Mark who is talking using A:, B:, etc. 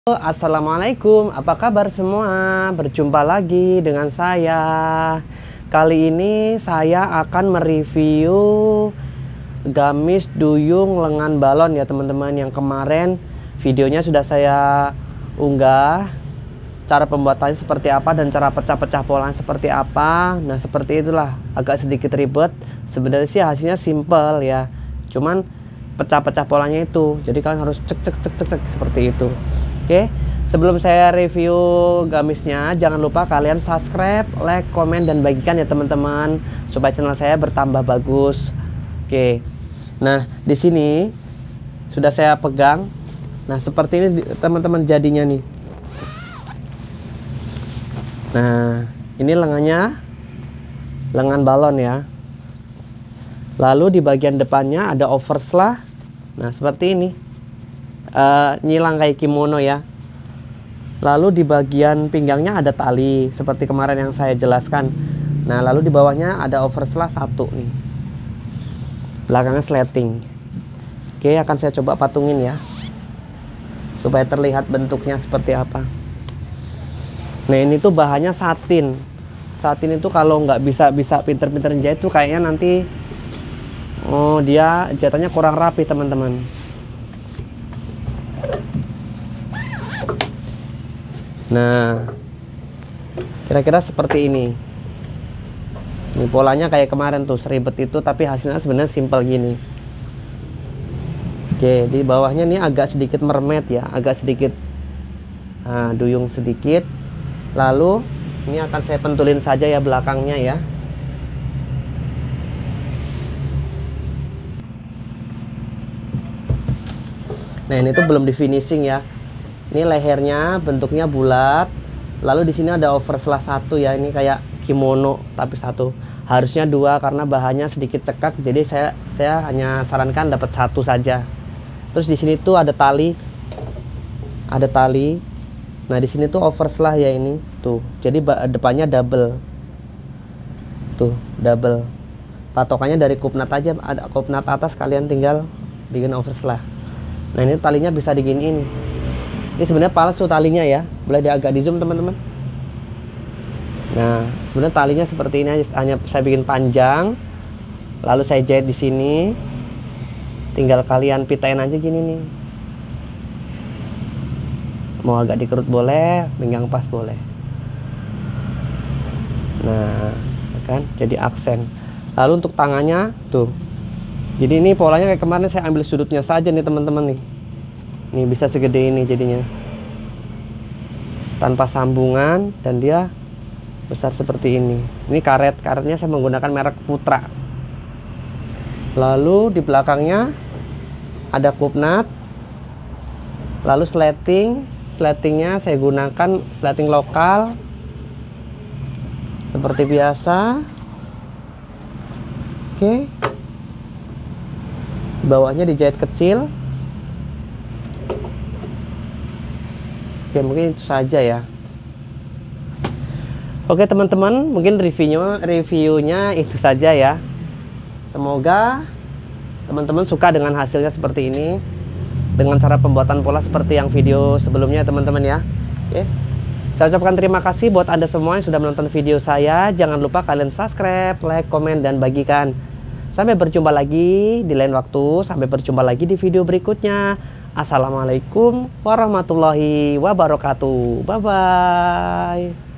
A: Assalamualaikum, apa kabar semua? Berjumpa lagi dengan saya. Kali ini saya akan mereview gamis duyung lengan balon ya teman-teman. Yang kemarin videonya sudah saya unggah, cara pembuatannya seperti apa dan cara pecah-pecah polanya seperti apa. Nah seperti itulah, agak sedikit ribet. Sebenarnya sih hasilnya simple ya, cuman pecah-pecah polanya itu, jadi kalian harus cek seperti itu. Oke, sebelum saya review gamisnya, jangan lupa kalian subscribe, like, komen, dan bagikan ya teman-teman, supaya channel saya bertambah bagus. Oke, nah di sini sudah saya pegang. Nah seperti ini teman-teman jadinya nih. Nah ini lengannya, lengan balon ya. Lalu di bagian depannya ada overslash. Nah seperti ini. Nyilang kayak kimono ya. Lalu di bagian pinggangnya ada tali seperti kemarin yang saya jelaskan. Nah lalu di bawahnya ada overslash satu nih, belakangnya sleting. Oke, akan saya coba patungin ya, supaya terlihat bentuknya seperti apa. Nah ini tuh bahannya satin. Satin itu kalau nggak bisa pinter-pinter jahit tuh kayaknya nanti dia jahitannya kurang rapi teman-teman. Nah, kira-kira seperti ini. Ini polanya kayak kemarin tuh, seribet itu, tapi hasilnya sebenarnya simpel gini. Oke, di bawahnya nih agak sedikit mermet ya, agak sedikit duyung sedikit. Lalu ini akan saya pentulin saja ya belakangnya ya. Nah, ini tuh belum di finishing ya. Ini lehernya bentuknya bulat. Lalu di sini ada overslash satu ya. Ini kayak kimono tapi satu. Harusnya dua karena bahannya sedikit cekak. Jadi saya hanya sarankan dapat satu saja. Terus di sini tuh ada tali. Ada tali. Nah, di sini tuh overslash ya ini. Tuh. Jadi depannya double. Tuh, double. Patokannya dari kupnat aja. Ada kupnat atas, kalian tinggal bikin overslash. Nah, ini talinya bisa digini ini. Ini sebenarnya palsu talinya ya, boleh agak di zoom teman-teman. Nah sebenarnya talinya seperti ini aja, hanya saya bikin panjang, lalu saya jahit di sini. Tinggal kalian pitain aja gini nih. Mau agak dikerut boleh, pinggang pas boleh. Nah kan jadi aksen. Lalu untuk tangannya tuh, jadi ini polanya kayak kemarin saya ambil sudutnya saja nih teman-teman nih. Ini bisa segede ini jadinya, tanpa sambungan, dan dia besar seperti ini. Ini karetnya saya menggunakan merek Putra. Lalu di belakangnya ada kupnat. Lalu sletingnya saya gunakan sleting lokal seperti biasa. Oke, bawahnya dijahit kecil. Oke, mungkin itu saja ya. Oke teman-teman, mungkin reviewnya itu saja ya. Semoga teman-teman suka dengan hasilnya seperti ini, dengan cara pembuatan pola seperti yang video sebelumnya teman-teman ya. Oke. Saya ucapkan terima kasih buat Anda semua yang sudah menonton video saya. Jangan lupa kalian subscribe, like, komen, dan bagikan. Sampai berjumpa lagi di lain waktu. Sampai berjumpa lagi di video berikutnya. Assalamualaikum warahmatullahi wabarakatuh. Bye-bye.